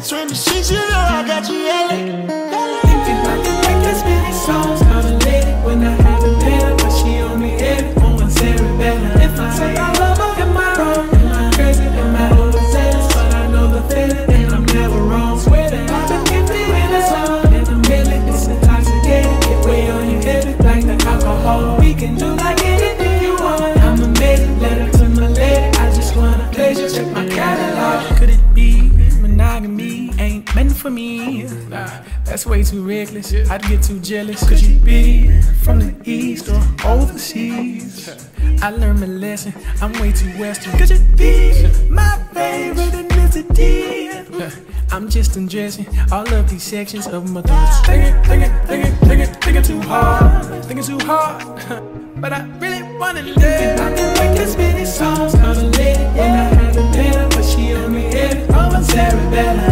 Swim the sheets, you know I got you yelling. Thinking about the reckless many songs. Call a lady when I haven't been her, but she only hit it on one cerebellum. If I say I love her, am I wrong? Am I crazy? Am I overzealous? But I know the feeling and I'm never wrong. Swear that I've been gifted with a song. In a minute, it's intoxicating. Get way on your head like the alcohol. We can do like anything you want. I'm amazing, letter to my lady. I just wanna pleasure, check my catalog. Could it be monogamy ain't meant for me? Nah, that's way too reckless. I'd get too jealous. Could you be from the east or overseas? I learned my lesson. I'm way too western. Could you be my favorite ethnicity? I'm just undressing all of these sections of my thoughts. Thinking too hard. Thinking too hard. But I really wanna live. I can make this many songs. Call a lady when I haven't been her, but she only hit it on my cerebellum.